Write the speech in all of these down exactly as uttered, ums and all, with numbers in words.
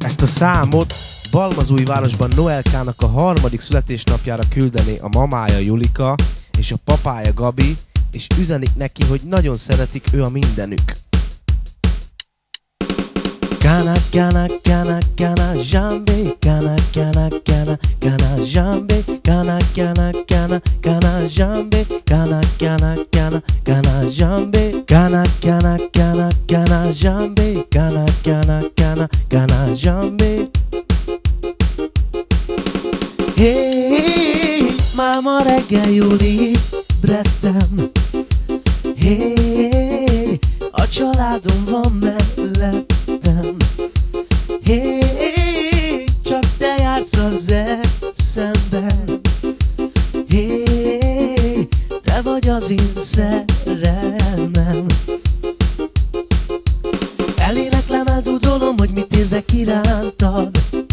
Ezt a számot Balmazújvárosban Noelkának a harmadik születésnapjára küldené a mamája Julika és a papája Gabi, és üzenik neki, hogy nagyon szeretik, ő a mindenük. Kana, kana, kana, kana, zsambé, kana, kana, kana, kana, zsambé, kana, kana, kana, kana, zsambé, kana, kana, kana, kana, zsambé, kana, kana, kana, kana, zsambé, kana, kana, kana, kana, zsambé. Hé, már ma reggel jól ébredtem. Hé, a családom van mellettem. Hé, csak te jársz az eszemben. Hé, te vagy az én szerelmem. Eléneklem, eldudolom, hogy mit érzek irántad.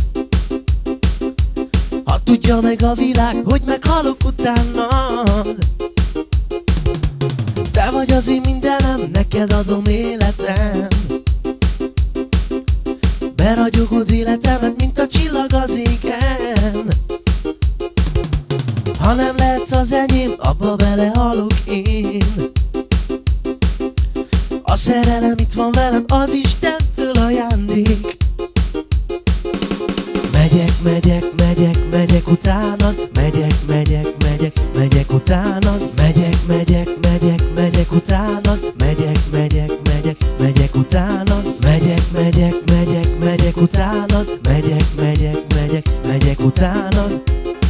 Ha tudja meg a világ, hogy meghalok utánad. Te vagy az én mindenem, neked adom életem. Beragyogod életemet, mint a csillag az égen. Ha nem lehetsz az enyém, abba belehalok én. A szerelem itt van velem, az Istentől ajándék. Megyek, megyek, megyek, megyek utánad. Megyek, megyek, megyek, megyek utánad. Megyek, megyek, megyek, megyek utánad. Megyek, megyek, megyek, megyek utánad. Megyek, megyek, megyek, megyek utánad. Megyek, megyek, megyek, megyek utánad.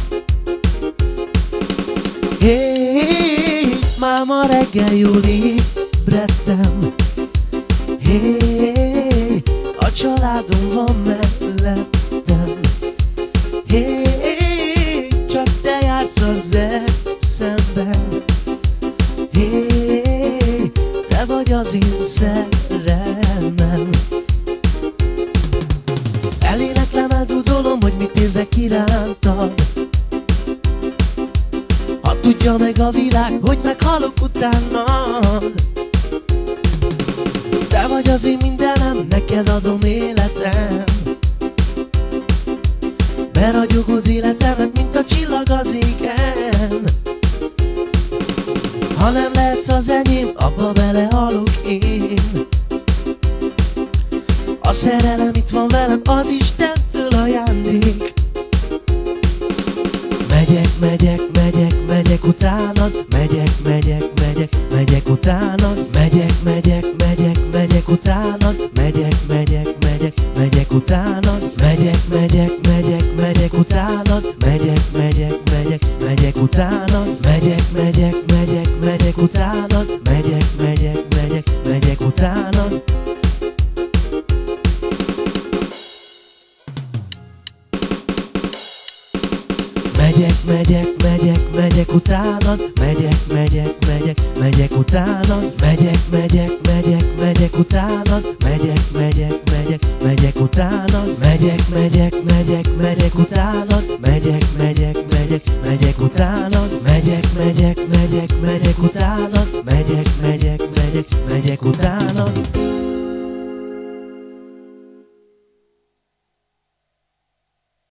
Hé, már ma reggel jól ébredtem. Hé, a családom van mellettem. Hé, csak te jársz az eszemben. Hé, te vagy az én szerelmem. Eléneklem, eldudolom, hogy mit érzek irántad. Ha tudja meg a világ, hogy meghalok utánad. Te vagy az én mindenem, neked adom életem. Beragyogod életemet, mint a csillag az égen. Ha nem lehetsz az enyém, abba belehalok én. A szerelem itt van velem, az Istentől ajándék. Megyek, megyek, megyek, megyek utánad. Megyek, megyek, megyek, megyek utánad. Megyek, megyek, megyek, megyek utánad. Megyek, megyek, megyek, megyek utánad. Megyek, megyek, megyek, megyek utánad. Megyek, megyek, megyek, megyek utánad. Megyek, megyek, megyek, megyek utánad. Megyek, megyek, megyek, megyek utánad. Megyek, megyek, megyek, megyek utánad. Megyek, megyek, megyek, megyek utánad. Megyek, megyek, megyek, megyek utánad. Megyek, megyek, megyek, megyek utánad. Megyek, megyek, megyek, megyek utánad. Megyek, megyek, megyek, megyek utánad. Megyek, megyek, megyek, megyek utánad. Megyek, megyek, megyek, megyek utánad.